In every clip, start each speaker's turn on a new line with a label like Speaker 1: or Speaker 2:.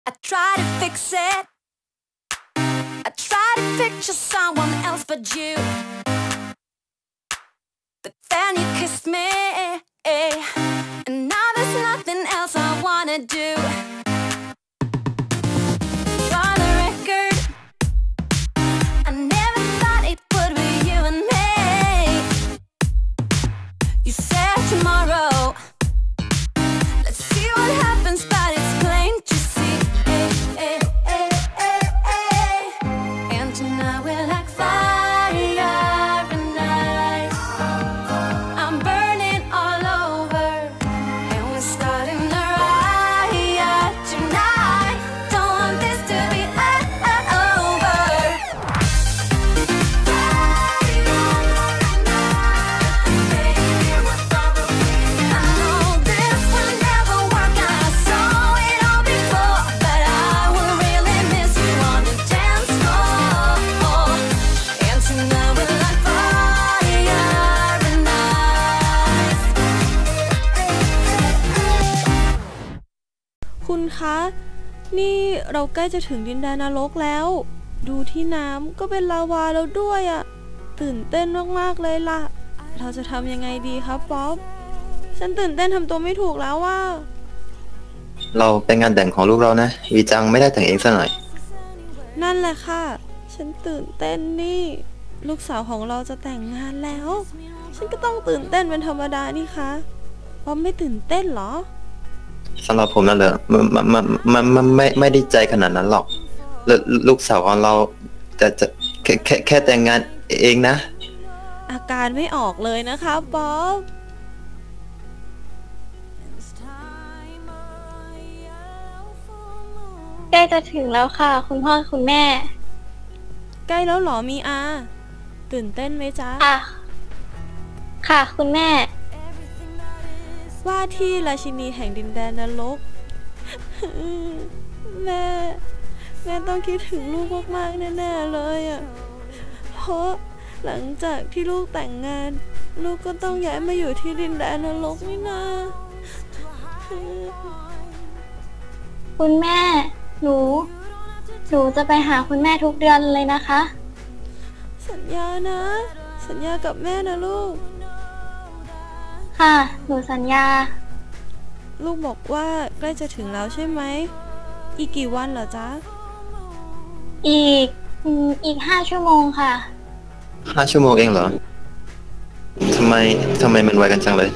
Speaker 1: I try to fix it. I try to picture someone else but you. But then you kissed me, and now there's nothing else I wanna do. For the record, I never thought it would be you and me. You said tomorrow, let's see what happens, but it's plain to see. And tonight we're like fire and ice. I'm burning all over, and we're starting a riot tonight. Don't want this to be over. I know this will never work. I saw it all before, but I will really miss you on the dance floor. And tonight we're like fire and ice.
Speaker 2: คุณคะ นี่เราใกล้จะถึงดินแดนนรกแล้ว ดูที่น้ำก็เป็นลาวาแล้วด้วยอะตื่นเต้นมากๆเลยล่ะ เราจะทำยังไงดีครับป๊อป ฉันตื่นเต้นทำตัวไม่ถูกแล้วว่า
Speaker 3: เราเป็นงานแต่งของลูกเรานะวีจังไม่ได้แต่งเองซะหน่อย
Speaker 2: นั่นแหละค่ะ ฉันตื่นเต้นนี่ ลูกสาวของเราจะแต่งงานแล้ว ฉันก็ต้องตื่นเต้นเป็นธรรมดานี่คะป๊อปไม่ตื่นเต้นเหรอ
Speaker 3: สำหรับผมนั่นเลยมันไม่ได้ใจขนาดนั้นหรอกลูกสาวของเราจะแค่แต่งงานเองนะ
Speaker 2: อาการไม่ออกเลยนะคะป๊อป
Speaker 4: ใกล้จะถึงแล้วค่ะคุณพ่อคุณแม่
Speaker 2: ใกล้แล้วเหรอมีอาตื่นเต้นไหมจ๊ะ
Speaker 4: ค่ะคุณแม่
Speaker 2: ว่าที่ราชินีแห่งดินแดนนรก แม่ต้องคิดถึงลูกมากๆแน่ๆเลยอ่ะ เพราะหลังจากที่ลูกแต่งงาน ลูกก็ต้องย้ายมาอยู่ที่ดินแดนนรกนี่นา
Speaker 4: คุณแม่ หนูจะไปหาคุณแม่ทุกเดือนเลยนะคะ
Speaker 2: สัญญานะ สัญญากับแม่นะลูก
Speaker 4: ค่ะหนูสัญญา
Speaker 2: ลูกบอกว่าใกล้จะถึงแล้วใช่ไหม อีกกี่วันเหรอจ๊ะ
Speaker 4: อีก5 ชั่วโมงค่ะ
Speaker 3: 5 ชั่วโมงเองเหรอทำไมมันไวกันจังเลย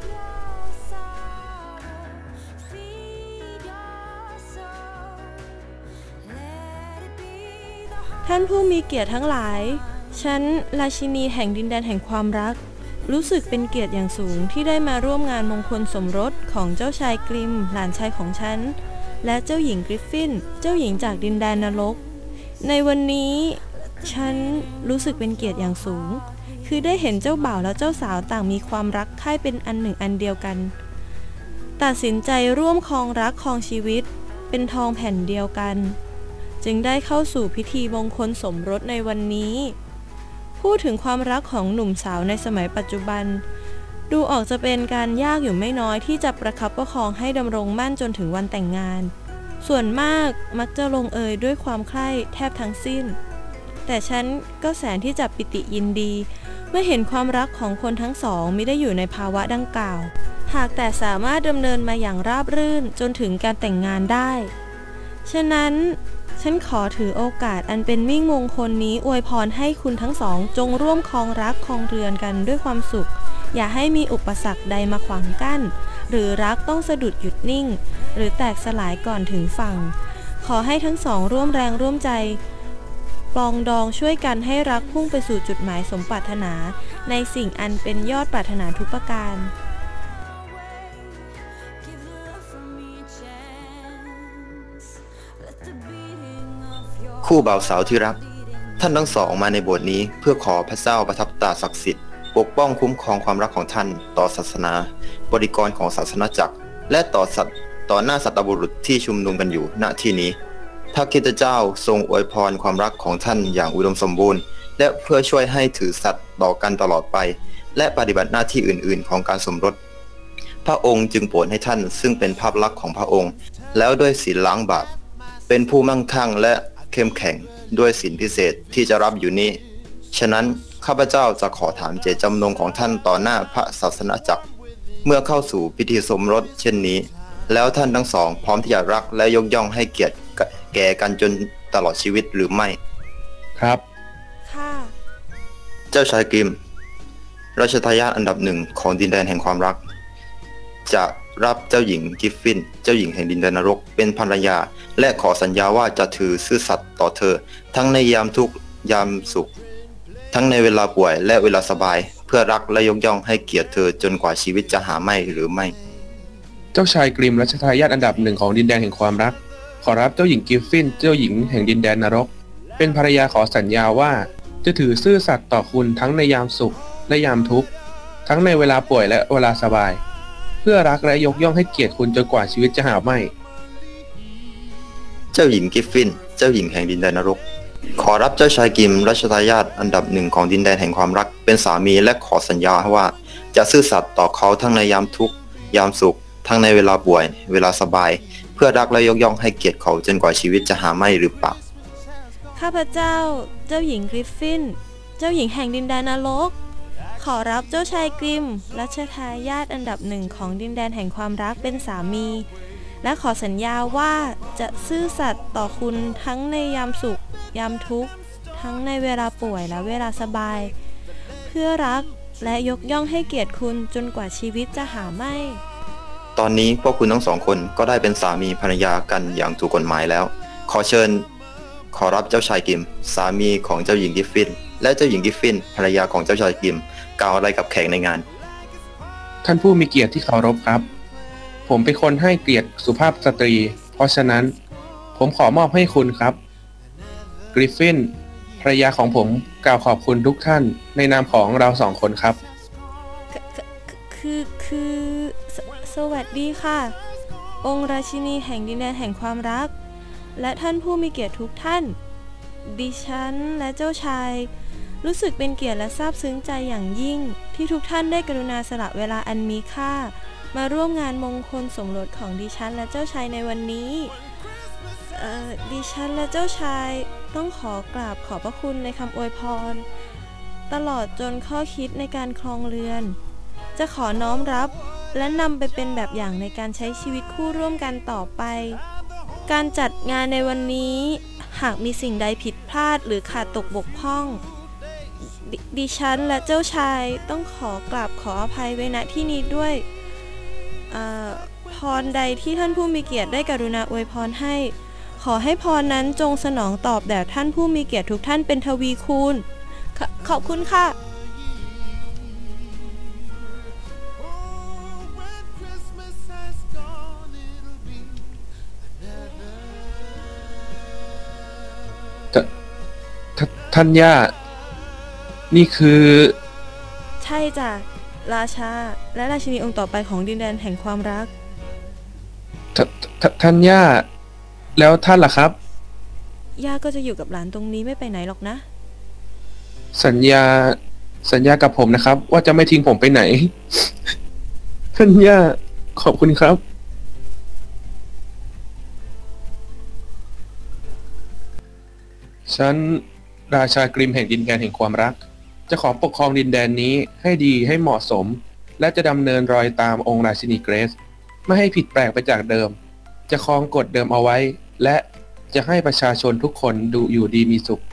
Speaker 2: ท่านผู้มีเกียรติทั้งหลาย ฉันราชินีแห่งดินแดนแห่งความรัก รู้สึกเป็นเกียรติอย่างสูงที่ได้มาร่วมงานมงคลสมรสของเจ้าชายกริมหลานชายของฉันและเจ้าหญิงกริฟฟินเจ้าหญิงจากดินแดนนรกในวันนี้ฉันรู้สึกเป็นเกียรติอย่างสูงคือได้เห็นเจ้าบ่าวและเจ้าสาวต่างมีความรักใคร่เป็นอันหนึ่งอันเดียวกันตัดสินใจร่วมครองรักครองชีวิตเป็นทองแผ่นเดียวกันจึงได้เข้าสู่พิธีมงคลสมรสในวันนี้พูดถึงความรักของหนุ่มสาวในสมัยปัจจุบันดูออกจะเป็นการยากอยู่ไม่น้อยที่จะประคับประคองให้ดำรงมั่นจนถึงวันแต่งงานส่วนมากมักจะลงเอยด้วยความใคร่แทบทั้งสิ้นแต่ฉันก็แสนที่จะปิติยินดีเมื่อเห็นความรักของคนทั้งสองมิได้อยู่ในภาวะดังกล่าวหากแต่สามารถดำเนินมาอย่างราบรื่นจนถึงการแต่งงานได้ฉะนั้นฉันขอถือโอกาสอันเป็นมิ่งมงคลนี้อวยพรให้คุณทั้งสองจงร่วมครองรักครองเรือนกันด้วยความสุขอย่าให้มีอุปสรรคใดมาขวางกั้นหรือรักต้องสะดุดหยุดนิ่งหรือแตกสลายก่อนถึงฝั่งขอให้ทั้งสองร่วมแรงร่วมใจปรองดองช่วยกันให้รักพุ่งไปสู่จุดหมายสมปรารถนาในสิ่งอันเป็นยอดปรารถนาทุกประการ
Speaker 3: คู่บ่าวสาวที่รักท่านทั้งสองมาในโบสถ์นี้เพื่อขอพระเจ้าประทับตราศักดิ์สิทธิ์ปกป้องคุ้มครองความรักของท่านต่อศาสนาบริกรของศาสนาจักรและต่อหน้าสัตบุรุษที่ชุมนุมกันอยู่ณที่นี้พระคริสตเจ้าทรงอวยพรความรักของท่านอย่างอุดมสมบูรณ์และเพื่อช่วยให้ถือสัตย์ต่อกันตลอดไปและปฏิบัติหน้าที่อื่นๆของการสมรสพระองค์จึงโปรดให้ท่านซึ่งเป็นภาพลักษณ์ของพระองค์แล้วด้วยศีลล้างบาปเป็นผู้มั่งคั่งและเข้มแข็งด้วยศีลพิเศษที่จะรับอยู่นี้ฉะนั้นข้าพเจ้าจะขอถามเจตจำนงของท่านต่อหน้าพระศาสนจักรเมื่อเข้าสู่พิธีสมรสเช่นนี้แล้วท่านทั้งสองพร้อมที่จะรักและยกย่องให้เกียรติแก่กันจนตลอดชีวิตหรือไม่
Speaker 5: ครับ
Speaker 2: ค่ะ
Speaker 3: เจ้าชายกริมราชทายาทอันดับหนึ่งของดินแดนแห่งความรักจะรับเจ้าหญิงกิฟฟินเจ้าหญิงแห่งดินแดนนรกเป็นภรรยาและขอสัญญาว่าจะถือซื่อสัตย์ต่อเธอทั้งในยามทุกข์ยามสุขทั้งในเวลาป่วยและเวลาสบายเพื่อรักและยกย่องให้เกียรติเธอจนกว่าชีวิตจะหาไม่หรือไม่
Speaker 5: เจ้าชายกริมรัชทายาทอันดับหนึ่งของดินแดนแห่งความรักขอรับเจ้าหญิงกิฟฟินเจ้าหญิงแห่งดินแดนนรกเป็นภรรยาขอสัญญาว่าจะถือซื่อสัตย์ต่อคุณทั้งในยามสุขและยามทุกข์ทั้งในเวลาป่วยและเวลาสบายเพื่อรักและยกย่องให้เกียรติคุณจนกว่าชีวิตจะหาไม่
Speaker 3: เจ้าหญิงกิฟฟินเจ้าหญิงแห่งดินแดนนรกขอรับเจ้าชายกิมรัชทายาทอันดับหนึ่งของดินแดนแห่งความรักเป็นสามีและขอสัญญาว่าจะซื่อสัตย์ต่อเขาทั้งในยามทุกข์ยามสุขทั้งในเวลาป่วยเวลาสบายเพื่อรักและยกย่องให้เกียรติเขาจนกว่าชีวิตจะหาไม่หรือเปล่า
Speaker 2: ข้าพเจ้า เจ้าหญิงกริฟฟิน เจ้าหญิงแห่งดินแดนนรก ขอรับเจ้าชายกริมรัชทายาทอันดับหนึ่งของดินแดนแห่งความรักเป็นสามี และขอสัญญาว่าจะซื่อสัตย์ต่อคุณทั้งในยามสุข ยามทุกข์ ทั้งในเวลาป่วยและเวลาสบาย เพื่อรักและยกย่องให้เกียรติคุณจนกว่าชีวิตจะหาไม่
Speaker 3: ตอนนี้พวกคุณทั้งสองคนก็ได้เป็นสามีภรรยากันอย่างถูกกฎหมายแล้วขอเชิญขอรับเจ้าชายกิมสามีของเจ้าหญิงกิฟฟินและเจ้าหญิงกิฟฟินภรรยาของเจ้าชายกิมกล่าวอะไรกับแขกในงาน
Speaker 5: ท่านผู้มีเกียรติที่เคารพครับผมเป็นคนให้เกียรติสุภาพสตรีเพราะฉะนั้นผมขอมอบให้คุณครับกริฟฟินภรรยาของผมกล่าวขอบคุณทุกท่านในนามของเราสองคนครับ
Speaker 2: คือสวัสดีค่ะ องค์ราชินีแห่งดินแดนแห่งความรักและท่านผู้มีเกียรติทุกท่านดิฉันและเจ้าชายรู้สึกเป็นเกียรติและซาบซึ้งใจอย่างยิ่งที่ทุกท่านได้กรุณาสละเวลาอันมีค่ามาร่วมงานมงคลสมรสของดิฉันและเจ้าชายในวันนี้ดิฉันและเจ้าชายต้องขอกราบขอบพระคุณในคำอวยพรตลอดจนข้อคิดในการครองเรือนจะขอน้อมรับและนำไปเป็นแบบอย่างในการใช้ชีวิตคู่ร่วมกันต่อไปการจัดงานในวันนี้หากมีสิ่งใดผิดพลาดหรือขาดตกบกพร่องดิฉันและเจ้าชายต้องขอกราบขออภัยไว้ณที่นี้ด้วยพรใดที่ท่านผู้มีเกียรติได้กรุณาอวยพรให้ขอให้พรนั้นจงสนองตอบแด่ท่านผู้มีเกียรติทุกท่านเป็นทวีคูณขอบคุณค่ะ
Speaker 5: ท่านย่านี่คือ
Speaker 2: ใช่จ้ะราชาและราชินีองค์ต่อไปของดินแดนแห่งความรัก
Speaker 5: ท่านย่าแล้วท่านล่ะครับ
Speaker 2: ย่าก็จะอยู่กับหลานตรงนี้ไม่ไปไหนหรอกนะ
Speaker 5: สัญญากับผมนะครับว่าจะไม่ทิ้งผมไปไหน ท่านย่าขอบคุณครับฉันราชากริมแห่งดินแดนแห่งความรักจะขอปกครองดินแดนนี้ให้ดีให้เหมาะสมและจะดำเนินรอยตามองค์ราชินีเกรซไม่ให้ผิดแปลกไปจากเดิมจะครองกฎเดิมเอาไว้และจะให้ประชาชนทุกคนดูอยู่ดีมีสุข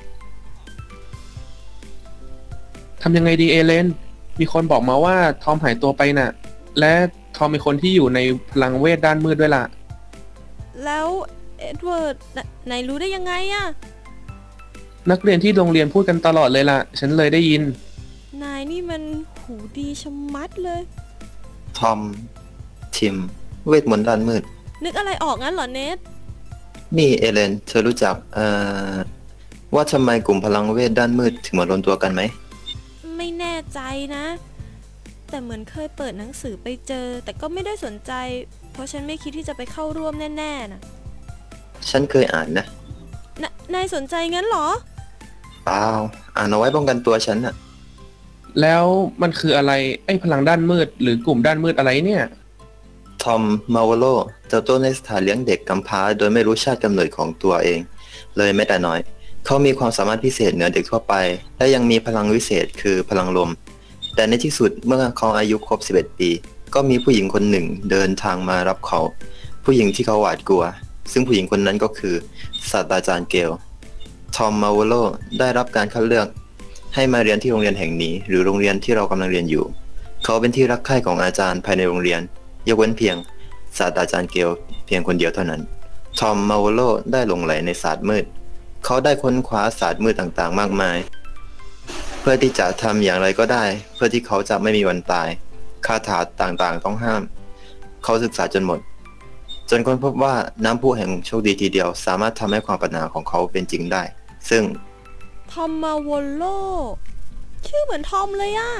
Speaker 5: ทำยังไงดีเอเลนมีคนบอกมาว่าทอมหายตัวไปน่ะและทอมเป็นคนที่อยู่ในพลังเวทด้านมืดด้วยล่ะ
Speaker 2: แล้วเอ็ดเวิร์ดนายรู้ได้ยังไงอะ
Speaker 5: นักเรียนที่โรงเรียนพูดกันตลอดเลยล่ะฉันเลยได้ยิน
Speaker 2: นายนี่มันหูดีชะมัดเลย
Speaker 3: ทอมทิมเวทมนต์ด้านมืด
Speaker 2: นึกอะไรออกงั้นเหรอเนท
Speaker 3: นี่เอเลนเธอรู้จักว่าทำไมกลุ่มพลังเวทด้านมืดถึงมารวมตัวกันไหม
Speaker 2: ไม่แน่ใจนะแต่เหมือนเคยเปิดหนังสือไปเจอแต่ก็ไม่ได้สนใจเพราะฉันไม่คิดที่จะไปเข้าร่วมแน่ๆนะ
Speaker 3: ฉันเคยอ่านนะ
Speaker 2: นายสนใจงั้นเหรอ
Speaker 3: เปล่าอ่านเอาไว้ป้องกันตัวฉันน่ะ
Speaker 5: แล้วมันคืออะไรไอ้พลังด้านมืดหรือกลุ่มด้านมืดอะไรเนี่ย
Speaker 3: ทอม มาวโลเติบโตในสถานเลี้ยงเด็กกำพร้าโดยไม่รู้ชาติกำเนิดของตัวเอง เลยแม้แต่น้อย เขามีความสามารถพิเศษเหนือเด็กทั่วไป และยังมีพลังวิเศษคือพลังลม แต่ในที่สุดเมื่อเขาอายุครบ 11 ปี ก็มีผู้หญิงคนหนึ่งเดินทางมารับเขา ผู้หญิงที่เขาหวาดกลัว ซึ่งผู้หญิงคนนั้นก็คือศาสตราจารย์เกล ทอม มาวโลได้รับการคัดเลือกให้มาเรียนที่โรงเรียนแห่งนี้หรือโรงเรียนที่เรากำลังเรียนอยู่ เขาเป็นที่รักใคร่ของอาจารย์ภายในโรงเรียนยกเว้นเพียงศาสตราจารย์เกลเพียงคนเดียวเท่านั้น ทอม มาวโลได้หลงไหลในศาสตร์มืด เขาได้ค้นคว้าศาสตร์มืดต่างๆมากมาย เพื่อที่จะทำอย่างไรก็ได้ เพื่อที่เขาจะไม่มีวันตายคาถาต่างๆต้องห้าม เขาศึกษาจนหมด จนค้นพบว่าน้ำพุแห่งโชคดีทีเดียวสามารถทำให้ความปรารถนาของเขาเป็นจริงได้ ซึ่ง
Speaker 2: ทอม มาวโลชื่อเหมือนทอมเลยอะ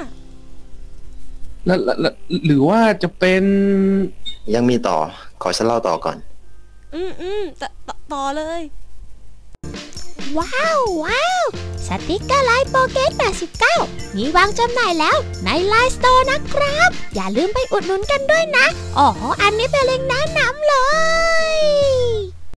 Speaker 5: แล้วหรือว่าจะเป็น
Speaker 3: ยังมีต่อ ขอฉันเล่าต่อก่อน
Speaker 2: ต่อเลย
Speaker 6: ว้าวสติกเกอร์ไลน์โปเกต89มีวางจำหน่ายแล้วในไลน์สโตร์นะครับ อย่าลืมไปอุดหนุนกันด้วยนะ อ๋อ อันนี้เป็นเล็งก์แนะนำเลย